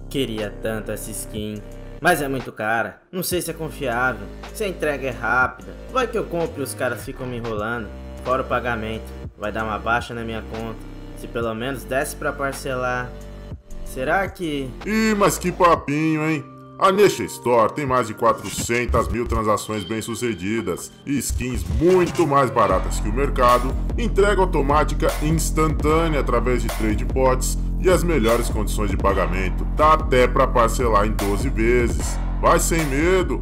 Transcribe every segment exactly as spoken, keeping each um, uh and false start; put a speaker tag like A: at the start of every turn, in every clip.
A: Queria tanto essa skin, mas é muito cara. Não sei se é confiável, se a entrega é rápida. Vai que eu compro e os caras ficam me enrolando. Fora o pagamento, vai dar uma baixa na minha conta. Se pelo menos desse pra parcelar. Será que...
B: Ih, mas que papinho, hein? A Nesha Store tem mais de quatrocentas mil transações bem-sucedidas e skins muito mais baratas que o mercado, entrega automática instantânea através de trade pods e as melhores condições de pagamento. Dá até para parcelar em doze vezes. Vai sem medo!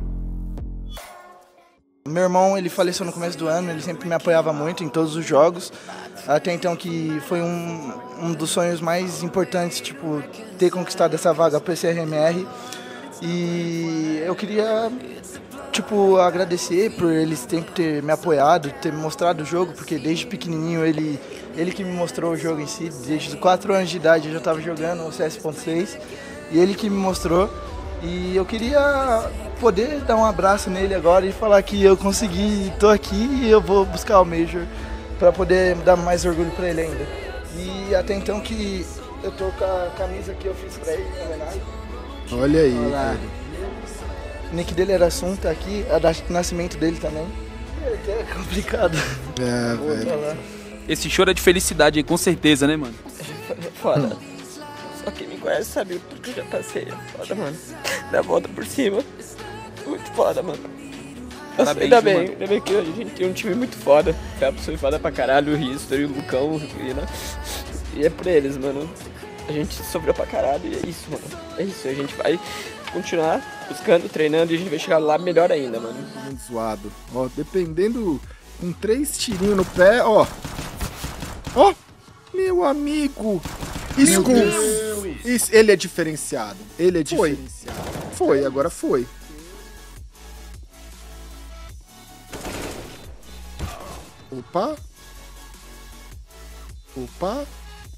C: Meu irmão, ele faleceu no começo do ano, ele sempre me apoiava muito em todos os jogos. Até então que foi um, um dos sonhos mais importantes, tipo, ter conquistado essa vaga para esse R M R. E eu queria, tipo, agradecer por eles sempre ter me apoiado, ter me mostrado o jogo, porque desde pequenininho ele, ele que me mostrou o jogo em si, desde os quatro anos de idade eu já estava jogando o C S ponto seis, e ele que me mostrou. E eu queria poder dar um abraço nele agora e falar que eu consegui, tô aqui e eu vou buscar o Major para poder dar mais orgulho para ele ainda. E até então que eu tô com a camisa que eu fiz para ele, em homenagem.
D: Olha aí,
C: Olha lá. O nick dele era Sun, tá aqui, a data de nascimento dele também. É, é complicado.
D: É, velho.
E: Esse choro é de felicidade aí, com certeza, né, mano?
F: É foda. Só quem me conhece sabe o que eu já passei. É foda, mano. Dá a volta por cima. Muito foda, mano. Nossa,
E: Parabéns,
F: ainda bem,
E: mano.
F: ainda bem que a gente tem um time muito foda. A pessoa foda pra caralho, o History, o Lucão, o Rina. E é por eles, mano. A gente sofreu pra caralho e é isso, mano. É isso, a gente vai continuar buscando, treinando e a gente vai chegar lá melhor ainda, mano.
D: Muito zoado. Ó, dependendo, com três tirinhos no pé, ó. Ó, meu amigo. Isso, isso, ele é diferenciado. Ele é diferenciado. Foi, agora foi. Opa. Opa.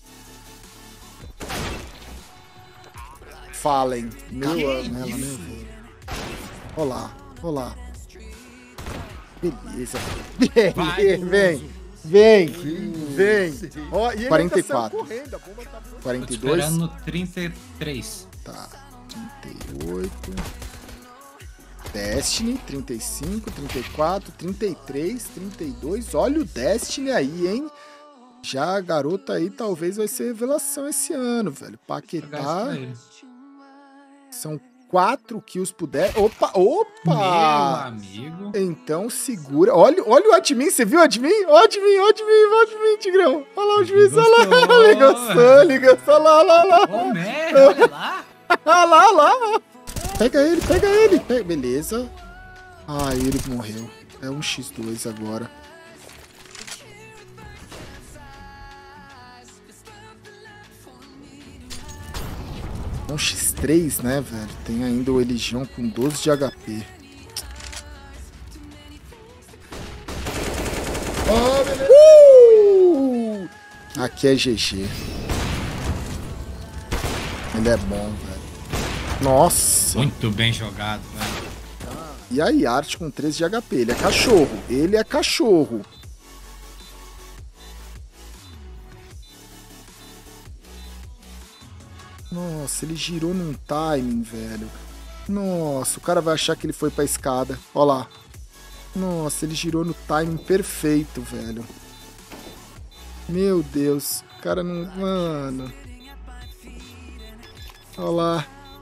D: Falem. Meu amigo. Olá, olá. Beleza. Vem, vem, vem, vem. Ó, e ele
G: quarenta e quatro.
D: Correndo, a bomba tá...
G: quarenta e dois. Tô esperando no trinta e três.
D: Tá. trinta e oito. Destiny, trinta e cinco, trinta e quatro, trinta e três, trinta e dois. Olha o Destiny aí, hein? Já a garota aí talvez vai ser revelação esse ano, velho. Paquetá. São quatro kills por dez. Opa, opa!
G: Meu amigo.
D: Então segura. Olha, olha o admin, você viu o admin? Ó, o admin, ó, o admin, ó, o admin, Tigrão. Olha lá o juiz, olha lá. Ele gostou, ele gostou. Olha lá, olha lá.
G: Ô, merda, olha lá.
D: Olha lá, olha lá. Pega ele, pega ele. Pega. Beleza. Ah, ele morreu. É um xis dois agora. É um xis três, né, velho? Tem ainda o Eligion com doze de H P. Oh, beleza. Uh! Aqui é G G. Ele é bom, velho. Nossa.
G: Muito bem jogado, velho.
D: E a Yart com treze de H P. Ele é cachorro. Ele é cachorro. Nossa, ele girou num timing, velho. Nossa, o cara vai achar que ele foi pra escada. Ó lá. Nossa, ele girou no timing perfeito, velho. Meu Deus. O cara não... Mano. Ó lá.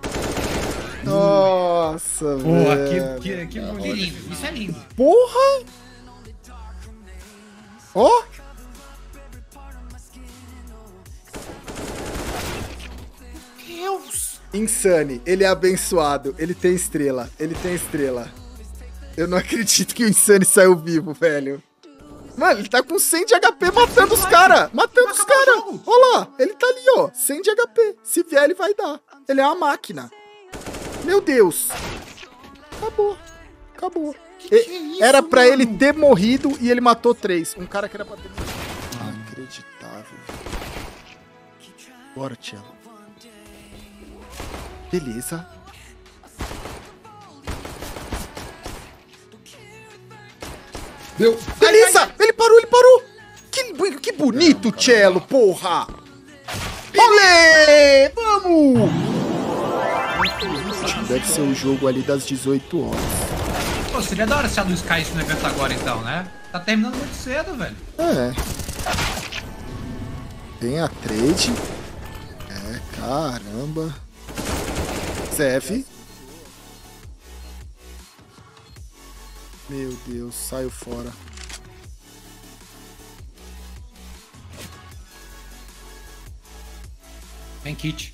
D: Nossa,
G: Porra,
D: velho.
G: que, que, que bonito. Isso é lindo.
D: Porra! Ó!
G: Deus!
D: Insane, ele é abençoado, ele tem estrela, ele tem estrela. Eu não acredito que o Insane saiu vivo, velho. Mano, ele tá com cem de H P matando os caras, matando os caras. Olha lá, ele tá ali, ó, cem de H P. Se vier, ele vai dar. Ele é uma máquina. Meu Deus. Acabou, acabou.
G: Que que é isso,
D: era pra
G: mano?
D: ele ter morrido e ele matou três. Um cara que era pra ter morrido. Inacreditável. Bora, Tchelo. Beleza. Deu. Beleza! Ai, ai. Ele parou, ele parou! Que, que bonito, Tchelo, porra! Olê! Vamos! Deve ser o jogo ali das dezoito horas.
G: Pô, seria da hora se a luz caísse no evento agora então, né? Tá terminando muito cedo, velho.
D: É. Tem a trade. É, caramba. Zef. Meu Deus, saiu fora.
G: Tem kit.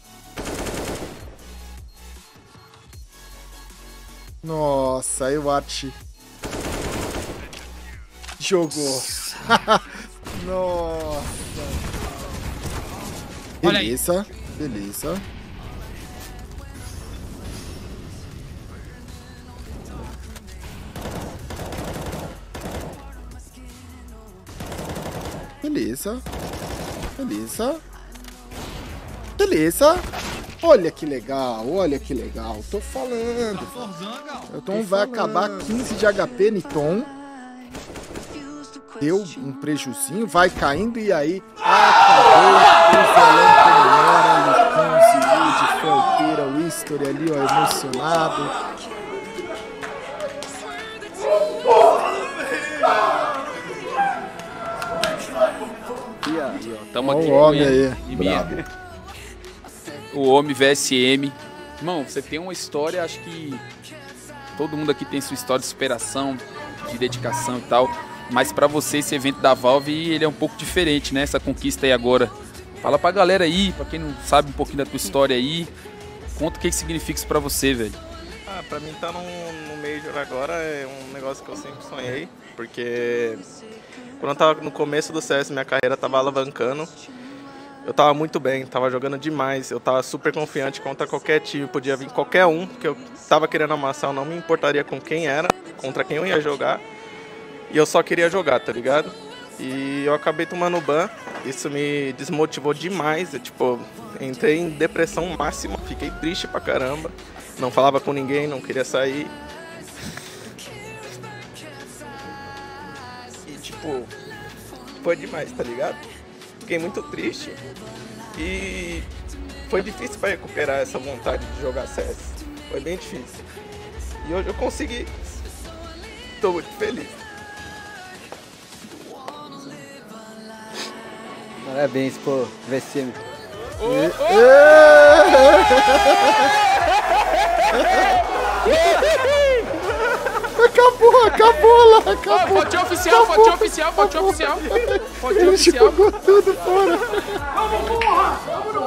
D: Nossa, aí o Art jogou. Nossa.
G: Olha aí.
D: Beleza, beleza. Beleza. Beleza. Beleza. Olha que legal, olha que legal. Tô falando. Então vai acabar quinze de H P Niton. Deu um prejuzinho, vai caindo e aí acabou o violão como era, Lucanzi, Felpeira, o History ali, ó, emocionado.
E: E aí, ó, tamo
D: Ó
E: aqui
D: o homem
E: com ele.
D: aí.
E: E minha. O homem V S M. Irmão, você tem uma história, acho que todo mundo aqui tem sua história de superação, de dedicação e tal. Mas pra você, esse evento da Valve, ele é um pouco diferente, né? Essa conquista aí agora. Fala pra galera aí, pra quem não sabe um pouquinho da tua história aí. Conta o que, que significa isso pra você, velho.
F: Ah, pra mim tá no, no Major agora é um negócio que eu sempre sonhei. Porque quando eu tava no começo do C S, minha carreira tava alavancando. Eu tava muito bem, tava jogando demais. Eu tava super confiante contra qualquer time. Podia vir qualquer um que eu tava querendo amassar. Eu não me importaria com quem era, contra quem eu ia jogar. E eu só queria jogar, tá ligado? E eu acabei tomando ban. Isso me desmotivou demais. Eu, tipo, entrei em depressão máxima. Fiquei triste pra caramba. Não falava com ninguém, não queria sair. E, tipo, foi demais, tá ligado? Fiquei muito triste. E foi difícil pra recuperar essa vontade de jogar C S. Foi bem difícil. E hoje eu consegui. Tô muito feliz.
H: Parabéns, pô, V S M.
D: Acabou, acabou lá, acabou.
E: Fotinho oficial, fotinho oficial, fotinho oficial. Fotinho
D: Ele
E: oficial.
D: jogou tudo fora.
G: Vamos, porra! Vamos no